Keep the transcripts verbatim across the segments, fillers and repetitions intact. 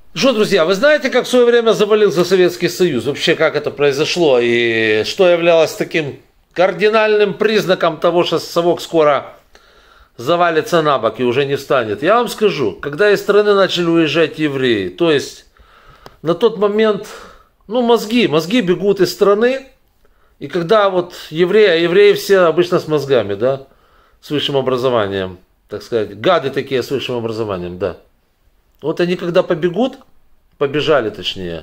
Что, друзья, вы знаете, как в свое время завалился Советский Союз? Вообще, как это произошло? И что являлось таким кардинальным признаком того, что совок скоро завалится на бок и уже не встанет? Я вам скажу, когда из страны начали уезжать евреи, то есть на тот момент, ну, мозги, мозги бегут из страны, и когда вот евреи, а евреи все обычно с мозгами, да, с высшим образованием, так сказать, гады такие с высшим образованием, да. Вот они когда побегут, побежали точнее,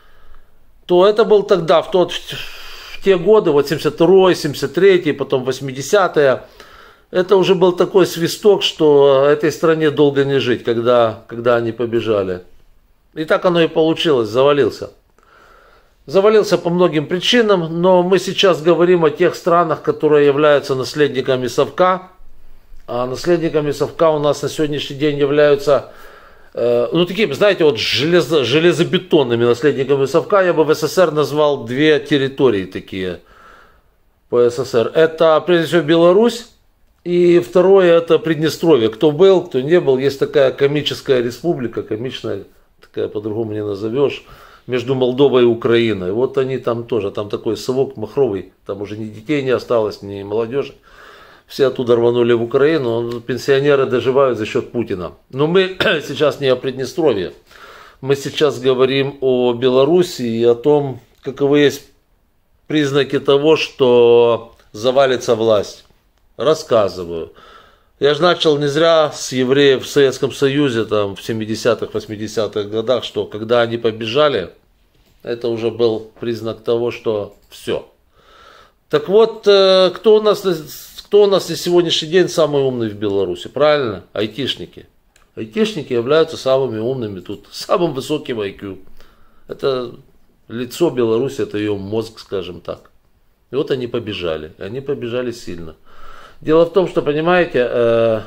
то это был тогда, в, тот, в те годы, вот семьдесят второй, семьдесят третий, потом восьмидесятые, это уже был такой свисток, что этой стране долго не жить, когда, когда они побежали. И так оно и получилось, завалился. Завалился по многим причинам, но мы сейчас говорим о тех странах, которые являются наследниками совка. А наследниками совка у нас на сегодняшний день являются... Ну, такими, знаете, вот железо, железобетонными наследниками совка я бы в СССР назвал две территории такие по СССР. Это, прежде всего, Беларусь, и второе, это Приднестровье. Кто был, кто не был, есть такая комическая республика, комичная, такая по-другому не назовешь, между Молдовой и Украиной. Вот они там тоже, там такой совок махровый, там уже ни детей не осталось, ни молодежи. Все оттуда рванули в Украину, пенсионеры доживают за счет Путина. Но мы сейчас не о Приднестровье. Мы сейчас говорим о Беларуси и о том, каковы есть признаки того, что завалится власть. Рассказываю. Я же начал не зря с евреев в Советском Союзе, там, в семидесятых, восьмидесятых годах, что когда они побежали, это уже был признак того, что все. Так вот, кто у нас... Кто у нас на сегодняшний день самый умный в Беларуси? Правильно? Айтишники. Айтишники являются самыми умными тут, самым высоким ай кью. Это лицо Беларуси, это ее мозг, скажем так. И вот они побежали. И они побежали сильно. Дело в том, что, понимаете,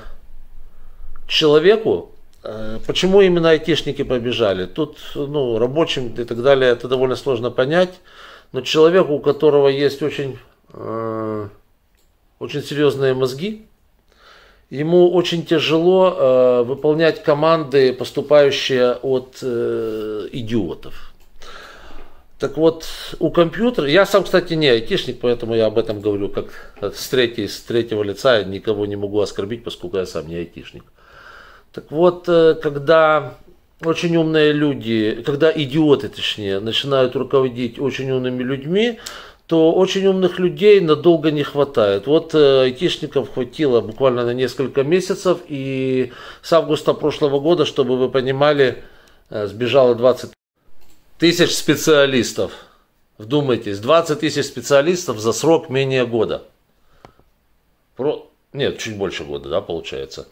человеку, почему именно айтишники побежали? Тут, ну, рабочим и так далее, это довольно сложно понять. Но человеку, у которого есть очень... очень серьезные мозги, ему очень тяжело э, выполнять команды, поступающие от э, идиотов. Так вот, у компьютера, я сам, кстати, не айтишник, поэтому я об этом говорю как с, третьей, с третьего лица, я никого не могу оскорбить, поскольку я сам не айтишник. Так вот, э, когда очень умные люди, когда идиоты, точнее, начинают руководить очень умными людьми, то очень умных людей надолго не хватает. Вот э, айтишников хватило буквально на несколько месяцев, и с августа прошлого года, чтобы вы понимали, э, сбежало двадцать тысяч специалистов. Вдумайтесь, двадцать тысяч специалистов за срок менее года. Про... Нет, чуть больше года, да, получается.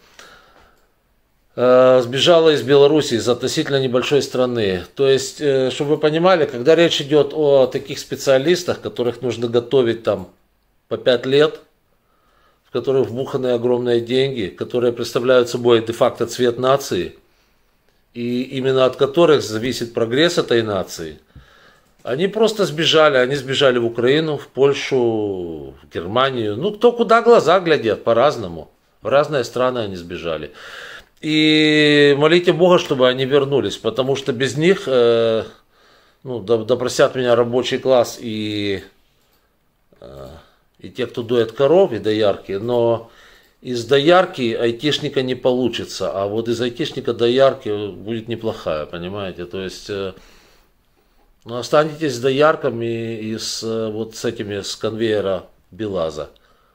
Сбежала из Беларуси, из относительно небольшой страны. То есть, чтобы вы понимали, когда речь идет о таких специалистах, которых нужно готовить там по пять лет, в которых вбуханы огромные деньги, которые представляют собой де-факто цвет нации, и именно от которых зависит прогресс этой нации, они просто сбежали. Они сбежали в Украину, в Польшу, в Германию. Ну, кто куда глаза глядят, по-разному. В разные страны они сбежали. И молите Бога, чтобы они вернулись, потому что без них, э, ну, допросят меня рабочий класс и, э, и те, кто доят коров, и доярки, но из доярки айтишника не получится, а вот из айтишника доярки будет неплохая, понимаете, то есть, э, ну, останетесь с доярками и с, вот с этими, с конвейера БелАЗа.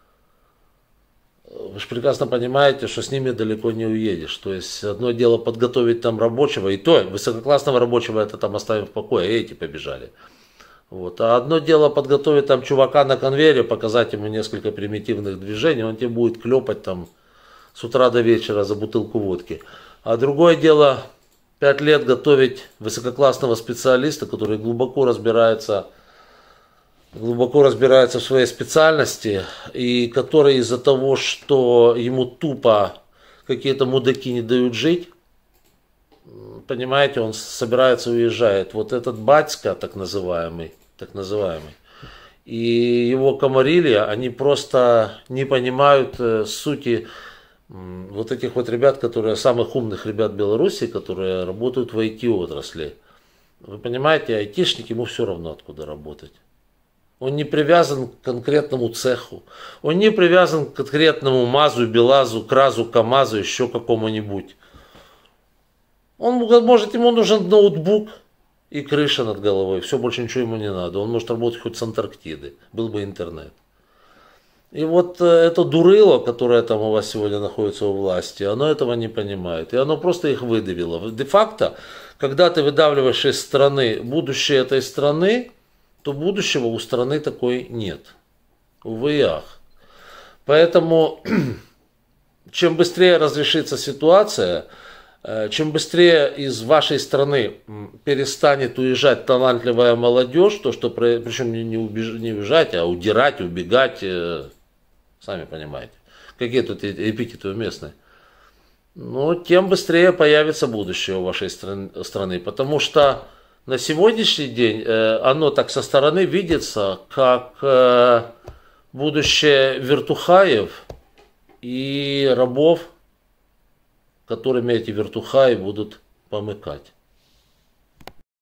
Вы же прекрасно понимаете, что с ними далеко не уедешь. То есть одно дело подготовить там рабочего, и то высококлассного рабочего это там оставим в покое, и эти побежали. Вот. А одно дело подготовить там чувака на конвейере, показать ему несколько примитивных движений, он тебе будет клепать там с утра до вечера за бутылку водки. А другое дело пять лет готовить высококлассного специалиста, который глубоко разбирается глубоко разбирается в своей специальности, и который из-за того, что ему тупо какие-то мудаки не дают жить, понимаете, он собирается уезжает. Вот этот батька, так называемый, так называемый, и его комарилья, они просто не понимают сути вот этих вот ребят, которые, самых умных ребят Беларуси, которые работают в ай ти-отрасли. Вы понимаете, айтишник, ему все равно откуда работать. Он не привязан к конкретному цеху. Он не привязан к конкретному МАЗу, БелАЗу, КРАЗу, КАМАЗу, еще какому-нибудь. Он может, ему нужен ноутбук и крыша над головой. Все, больше ничего ему не надо. Он может работать хоть с Антарктиды. Был бы интернет. И вот это дурыло, которое там у вас сегодня находится у власти, оно этого не понимает. И оно просто их выдавило. Де-факто, когда ты выдавливаешь из страны будущее этой страны, то будущего у страны такой нет. Увы и ах. Поэтому, чем быстрее разрешится ситуация, чем быстрее из вашей страны перестанет уезжать талантливая молодежь, то, что, причем не, убеж, не уезжать, а удирать, убегать, сами понимаете, какие тут эпитеты уместны, но тем быстрее появится будущее у вашей страны, потому что на сегодняшний день оно так со стороны видится, как будущее вертухаев и рабов, которыми эти вертухаи будут помыкать.